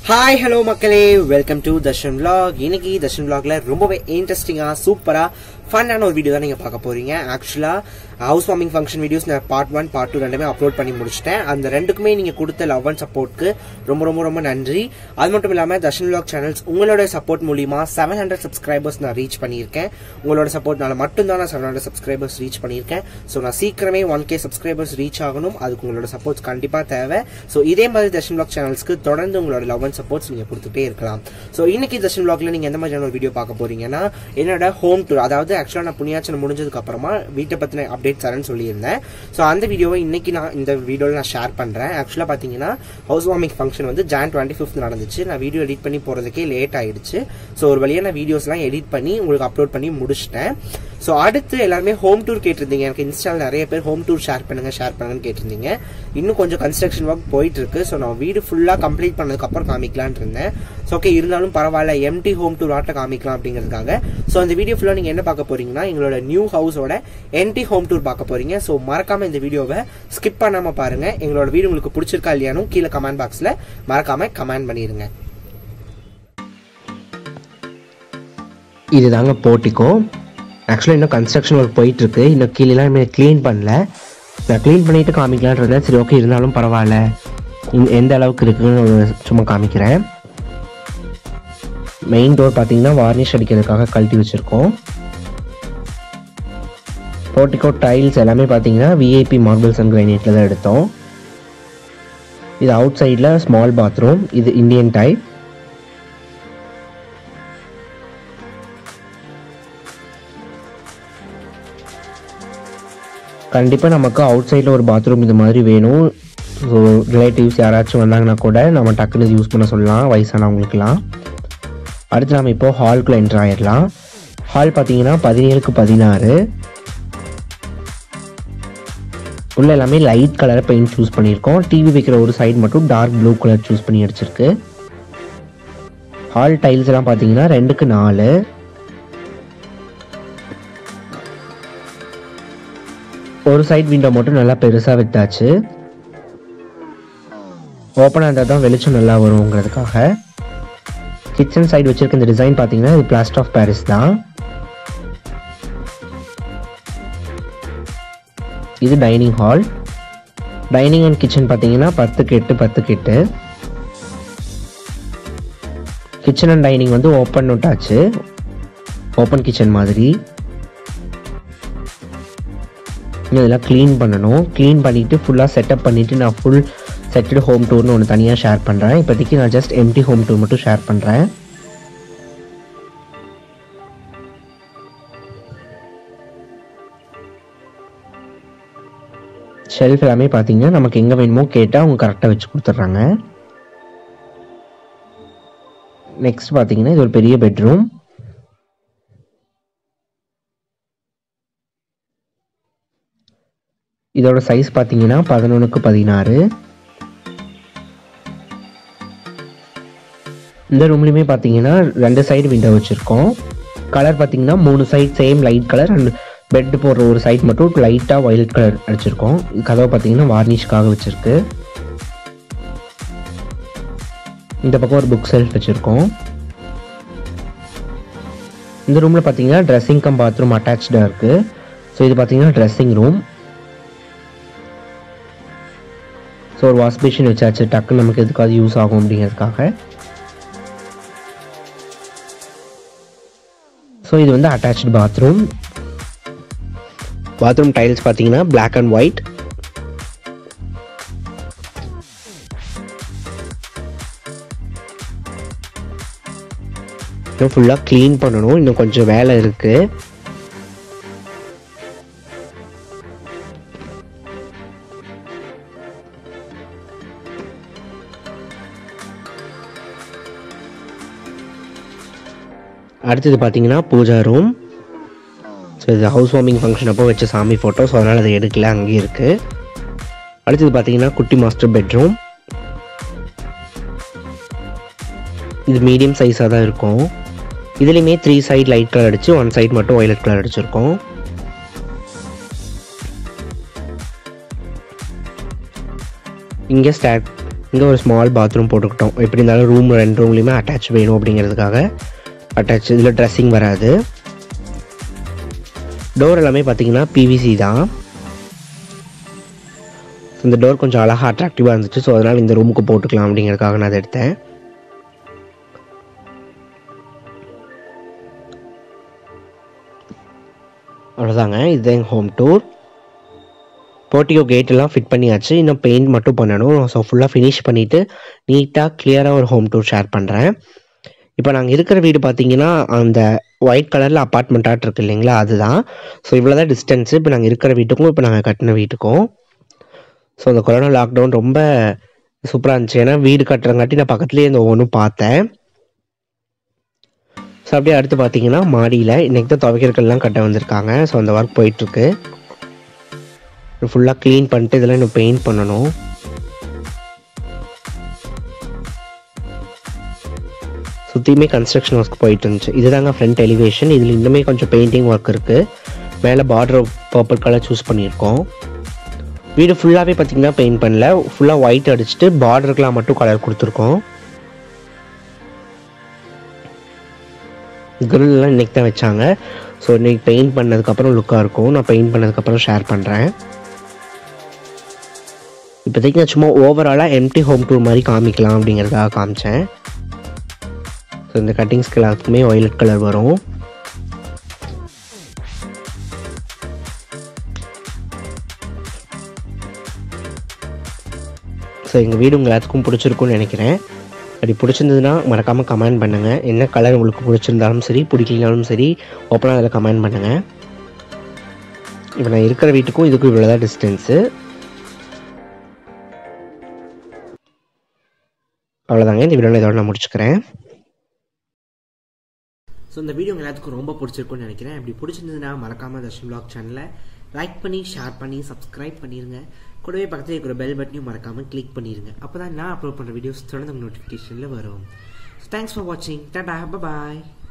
Hi, hello மக்களே, welcome to Dharsan vlog. இன்னைக்கு Dharsan vlogல ரொம்பவே இன்ட்ரெஸ்டிங்கா சூப்பரா ஃபன்னான ஒரு வீடியோ தான் நீங்க பார்க்க போறீங்க. Actually house warming function videos நான் பார்ட் 1 பார்ட் 2 ரெண்டுமே அப்லோட் பண்ணி முடிச்சிட்டேன். அந்த ரெண்டுக்குமே நீங்க கொடுத்த லவ் அண்ட் சப்போர்ட்க்கு ரொம்ப நன்றி. அது மட்டும் இல்லாம Dharsan vlog சேனல்ஸ் உங்களோட சப்போர்ட் மூலமா 700 சப்ஸ்கிரைபர்ஸ் நான் ரீச் பண்ணியிருக்கேன். உங்களோட சப்போர்ட்னால மட்டும் தான் நான் 700 சப்ஸ்கிரைபர்ஸ் ரீச் பண்ணியிருக்கேன். ஸோ நான் சீக்கிரமே 1K சப்ஸ்கிரைபர்ஸ் ரீச் ஆகணும். அதுக்கு உங்களோட சப்போர்ட்ஸ் கண்டிப்பா தேவை. ஸோ இதே மாதிரி Dharsan vlog சேனல்ஸ்க்கு தொடர்ந்து உங்களோட லவ் அண்ட் சப்போர்ட்ஸ் நீங்க கொடுத்துட்டே இருக்கலாம். ஸோ இன்னைக்கு Dharsan vlogல நீங்க எந்த மாதிரியான ஒரு வீடியோ பார்க்க போறீங்கன்னா, என்னோட ஹோம் டூர், அதாவது ஆக்சுவலா நான் புண்ணியாச்சனை முடிஞ்சதுக்கு அப்புறமா வீட்டை பத்தின அப்டேட் தரேன்னு சொல்லியிருந்தேன். ஸோ அந்த வீடியோவை இன்னைக்கு நான் இந்த வீடியோவில் நான் ஷேர் பண்றேன். ஆக்சுவலா பாத்தீங்கன்னா ஹவுஸ் வார்மிங் ஃபங்க்ஷன் வந்து Jan 25th நடந்துச்சு. நான் வீடியோ எடிட் பண்ணி போறதுக்கே லேட் ஆயிடுச்சு. ஸோ ஒரு வழியா நான் வீடியோஸ் எல்லாம் எடிட் பண்ணி உங்களுக்கு அப்லோட் பண்ணி முடிச்சிட்டேன். ஸோ அடுத்து எல்லாருமே ஹோம் டூர் கேட்டிருந்தீங்க. எனக்கு இன்ஸ்டால நிறைய பேர் ஹோம் டூர் ஷேர் பண்ணுங்கன்னு கேட்டிருந்தீங்க. இன்னும் கொஞ்சம் கன்ஸ்ட்ரக்ஷன் ஒர்க் போயிட்டு இருக்கு. ஸோ நான் வீடு ஃபுல்லா கம்ப்ளீட் பண்ணதுக்கு அப்புறம் காமிக்கலான் இருந்தேன். ஸோ ஓகே, இருந்தாலும் பரவாயில்ல, எம்டி ஹோம் டூர் ஆட்ட காமிக்கலாம் அப்படிங்கிறதுக்காக. ஸோ அந்த வீடியோ ஃபுல்லா நீங்க என்ன பார்க்க போறீங்கன்னா, எங்களோட நியூ ஹவுஸோட எம்டி ஹோம் டூர் பார்க்க போறீங்க. ஸோ மறக்காம இந்த வீடியோவை ஸ்கிப் பண்ணாம பாருங்க. எங்களோட வீடியோ உங்களுக்கு பிடிச்சிருக்கா இல்லையானு கீழே கமெண்ட் பாக்ஸ்ல மறக்காம கமெண்ட் பண்ணிருங்க. இதுதாங்க போர்ட்டிகோ. ஆக்சுவலாக இன்னும் கன்ஸ்ட்ரக்ஷன் ஒர்க் போயிட்டு இருக்கு. இன்னும் கீழெல்லாம் க்ளீன் பண்ணல. நான் க்ளீன் பண்ணிட்டு காமிக்கலான் இருந்தேன். சரி ஓகே, இருந்தாலும் பரவாயில்ல, எந்த அளவுக்கு இருக்குன்னு சும்மா காமிக்கிறேன். மெயின் டோர் பார்த்தீங்கன்னா வார்னிஷ் அடிக்கிறதுக்காக கழட்டி வச்சிருக்கோம். போர்ட்டிகோ டைல்ஸ் எல்லாமே பார்த்தீங்கன்னா விஐபி மார்பிள்ஸ் அண்ட் கிரைனைட்ல தான் எடுத்தோம். இது அவுட் சைடில் ஸ்மால் பாத்ரூம். இது இந்தியன் டைப். கண்டிப்பாக நமக்கு அவுட் சைடில் ஒரு பாத்ரூம் இது மாதிரி வேணும். ஸோ ரிலேட்டிவ்ஸ் யாராச்சும் வந்தாங்கன்னா கூட நம்ம டக்குன்னு யூஸ் பண்ண சொல்லலாம், வயசானவங்களுக்குலாம். அடுத்து நம்ம இப்போது ஹால்குள்ளே என்ட்ரு ஆயிடலாம். ஹால் பார்த்தீங்கன்னா 17x16. உள்ள எல்லாமே லைட் கலர் பெயிண்ட் சூஸ் பண்ணியிருக்கோம். டிவி வைக்கிற ஒரு சைடு மட்டும் டார்க் ப்ளூ கலர் சூஸ் பண்ணி அடிச்சிருக்கு. ஹால் டைல்ஸ் எல்லாம் பார்த்தீங்கன்னா 2x4. ஒரு சைட் விண்டோ மட்டும் நல்லா பெருசாக விட்டாச்சு. ஓப்பனாக இருந்தால் தான் வெளிச்சம் நல்லா வருங்கிறதுக்காக. கிச்சன் சைடு வச்சிருக்க இந்த டிசைன் பார்த்தீங்கன்னா இது பிளாஸ்டர் ஆஃப் பாரிஸ் தான். இது dining hall. Dining and kitchen பார்த்தீங்கன்னா 10x8. கிச்சன் அண்ட் டைனிங் வந்து ஓப்பன் விட்டாச்சு, ஓப்பன் கிச்சன் மாதிரி. இதெல்லாம் க்ளீன் பண்ணணும். க்ளீன் பண்ணிவிட்டு ஃபுல்லாக செட்டப் பண்ணிவிட்டு நான் ஃபுல் செட்டட் ஹோம் டூர்னு ஒன்று தனியாக ஷேர் பண்ணுறேன். இப்போதைக்கு நான் ஜஸ்ட் எம்டி ஹோம் டூர் மட்டும் ஷேர் பண்ணுறேன். ஷெல்ஃப் எல்லாமே பார்த்தீங்கன்னா நமக்கு எங்கே வேணுமோ கேட்டால் அவங்க கரெக்டாக வச்சு கொடுத்துட்றாங்க. நெக்ஸ்ட் பார்த்தீங்கன்னா இது ஒரு பெரிய பெட்ரூம். இதோட சைஸ் பார்த்தீங்கன்னா 11x16. இந்த ரூம்லையுமே பார்த்தீங்கன்னா 2 சைடு விண்டோ வச்சுருக்கோம். கலர் பார்த்தீங்கன்னா 3 side same light colour and bed போடுற ஒரு சைட் மட்டும் லைட்டாக வயலட் கலர் அடிச்சிருக்கோம். கதவை பார்த்தீங்கன்னா வார்னிஷ்காக வச்சுருக்கு. இந்த பக்கம் ஒரு புக் செல்ஃப் வச்சுருக்கோம். இந்த ரூமில் பார்த்தீங்கன்னா ட்ரெஸ்ஸிங் கம் பாத்ரூம் அட்டாச்சாக இருக்குது. ஸோ இது பார்த்தீங்கன்னா ட்ரெஸ்ஸிங் ரூம். ஸோ ஒரு வாஷ் பேஷன் வச்சாச்சு, டக்குன்னு நமக்கு எதுக்காவது யூஸ் ஆகும் அப்படிங்கிறதுக்காக. ஸோ இது வந்து அட்டாச்டு பாத்ரூம். பாத்ரூம் டைல்ஸ் பார்த்தீங்கன்னா பிளாக் அண்ட் ஒயிட். இன்னும் ஃபுல்லாக க்ளீன் பண்ணணும், இன்னும் கொஞ்சம் வேலை இருக்குது. அடுத்தது பார்த்தீங்கன்னா பூஜா ரூம். ஸோ இது ஹவுஸ் வார்மிங் ஃபங்க்ஷன் அப்போ வச்ச சாமி ஃபோட்டோ, ஸோ அதனால் அதை எடுக்கல, அங்கேயே இருக்குது. அடுத்தது பார்த்தீங்கன்னா குட்டி மாஸ்டர் பெட்ரூம். இது மீடியம் சைஸாக தான் இருக்கும். இதுலேயுமே 3 சைடு லைட் கலர் அடித்து 1 சைடு மட்டும் வயலட் கலர் அடிச்சிருக்கோம். இங்கே இங்கே ஒரு ஸ்மால் பாத்ரூம் போட்டுக்கிட்டோம். எப்படி இருந்தாலும் ரூம் 2 ரூம்லேயுமே அட்டாச் வேணும் அப்படிங்கிறதுக்காக அட்டாச். இதில் ட்ரெஸ்ஸிங் வராது. டோர் எல்லாமே பார்த்தீங்கன்னா பிவிசி தான். இந்த டோர் கொஞ்சம் அழகாக அட்ராக்டிவாக இருந்துச்சு. ஸோ அதனால் இந்த ரூமுக்கு போட்டுக்கலாம் அப்படிங்கிறதுக்காக நான் அதை எடுத்தேன். அவ்வளோதாங்க, இதுதான் எங்கள் ஹோம் டூர். போர்ட்டிகோ கேட் எல்லாம் ஃபிட் பண்ணியாச்சு. இன்னும் பெயிண்ட் மட்டும் பண்ணணும். ஸோ ஃபுல்லாக ஃபினிஷ் பண்ணிவிட்டு நீட்டாக கிளியராக ஒரு ஹோம் டூர் ஷேர் பண்ணுறேன். இப்போ நாங்கள் இருக்கிற வீடு பார்த்தீங்கன்னா அந்த ஒயிட் கலரில் அப்பார்ட்மெண்ட்டாக இருக்குது இல்லைங்களா, அதுதான். ஸோ இவ்வளோ தான் டிஸ்டன்ஸு இப்போ நாங்கள் இருக்கிற வீட்டுக்கும் இப்போ நாங்கள் கட்டின வீட்டுக்கும். ஸோ அந்த கொரோனா லாக்டவுன் ரொம்ப சூப்பராக இருந்துச்சு. ஏன்னா வீடு கட்டுறங்காட்டி நான் பக்கத்துலேயே இந்த ஒவ்வொன்றும் பார்த்தேன். ஸோ அப்படியே அடுத்து பார்த்தீங்கன்னா மாடியில் இன்றைக்கி தான் துவைக்கிறக்கெல்லாம் கட்ட வந்திருக்காங்க. ஸோ அந்த ஒர்க் போயிட்டுருக்கு. ஃபுல்லாக க்ளீன் பண்ணிட்டு இதெல்லாம் இன்னும் பெயிண்ட் பண்ணணும். சுற்றியுமே கன்ஸ்ட்ரக்ஷன் ஒர்க் போயிட்டு இருந்துச்சு. இதுதாங்க ஃப்ரண்ட் எலிவேஷன். இதில் இன்னுமே கொஞ்சம் பெயிண்டிங் ஒர்க் இருக்குது. மேலே பார்டர் பர்பிள் கலர் சூஸ் பண்ணியிருக்கோம். வீடு ஃபுல்லாகவே பார்த்திங்கன்னா பெயிண்ட் பண்ணல, ஃபுல்லாக ஒயிட் அடிச்சுட்டு பார்டருக்கெலாம் மட்டும் கலர் கொடுத்துருக்கோம். கிரில்லாம் இன்றைக்கி தான் வச்சாங்க. ஸோ இன்றைக்கி பெயிண்ட் பண்ணதுக்கப்புறம் லுக்காக இருக்கும். நான் பெயிண்ட் பண்ணதுக்கப்புறம் ஷேர் பண்ணுறேன். இப்போதைக்கு நான் சும்மா ஓவராலாக எம்டி ஹோம் டூர் மாதிரி காமிக்கலாம் அப்படிங்கிறதுக்காக காமிச்சேன். ஸோ இந்த கட்டிங்ஸ்க்கு எல்லாத்துக்குமே வயலட் கலர் வரும். ஸோ எங்கள் வீடு உங்கள் எல்லாத்துக்கும் பிடிச்சிருக்குன்னு நினைக்கிறேன். அப்படி பிடிச்சிருந்ததுன்னா மறக்காமல் கமெண்ட் பண்ணுங்கள். என்ன கலர் உங்களுக்கு பிடிச்சிருந்தாலும் சரி, பிடிக்கலனாலும் சரி, ஓப்பனாக அதில் கமெண்ட் பண்ணுங்கள். இப்போ நான் இருக்கிற வீட்டுக்கும் இதுக்கும் இவ்வளோ தான் டிஸ்டன்ஸு. அவ்வளோதாங்க, இந்த வீடியோவில் இதோட நான் முடிச்சுக்கிறேன். ஸோ இந்த வீடியோ எல்லாத்துக்கும் ரொம்ப பிடிச்சிருக்குன்னு நினைக்கிறேன். அப்படி பிடிச்சிருந்ததுன்னா மறக்காமல் தர்ஷன் vlog சேனலை லைக் பண்ணி, ஷேர் பண்ணி, சப்ஸ்கிரைப் பண்ணிடுங்க. கூடவே பக்கத்தில் இருக்கிற பெல் பட்டனையும் மறக்காமல் கிளிக் பண்ணிடுங்க. அப்போ தான் நான் அப்லோட் பண்ணுற வீடியோஸ் தொடர்ந்து நோட்டிஃபிகேஷனில் வரும். ஸோ தேங்க்ஸ் ஃபார் வாட்சிங். டாடா, பாய்.